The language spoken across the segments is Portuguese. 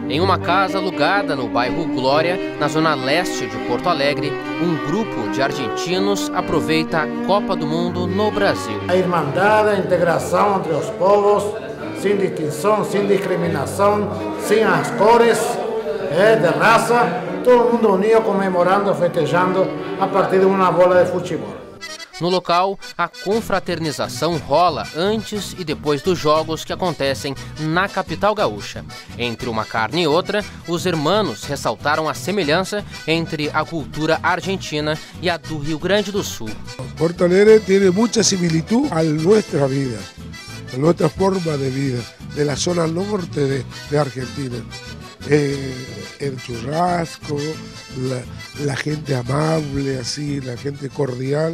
Em uma casa alugada no bairro Glória, na zona leste de Porto Alegre, um grupo de argentinos aproveita a Copa do Mundo no Brasil. A irmandade, a integração entre os povos, sem distinção, sem discriminação, sem as cores, de raça, todo mundo unido, comemorando, festejando a partir de uma bola de futebol. No local, a confraternização rola antes e depois dos jogos que acontecem na capital gaúcha. Entre uma carne e outra, os hermanos ressaltaram a semelhança entre a cultura argentina e a do Rio Grande do Sul. Porto Alegre tem muita similitud a nossa vida, a nossa forma de vida, da zona norte de Argentina. El churrasco, la gente amable, así, la gente cordial.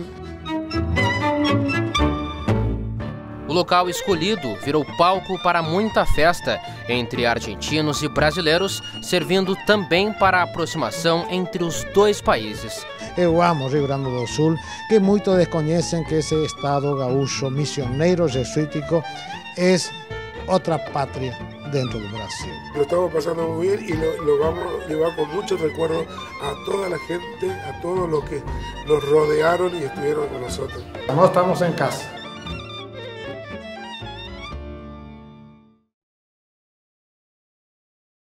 O local escolhido virou palco para muita festa entre argentinos e brasileiros, servindo também para a aproximação entre os dois países. Eu amo Rio Grande do Sul, que muitos desconhecem que esse estado gaúcho missioneiro jesuítico é outra pátria dentro do Brasil. Lo estamos pasando muy bien y lo vamos a llevar con mucho recuerdo a toda la gente, a todos los que nos rodearon y estuvieron con nosotros. Nós estamos em casa.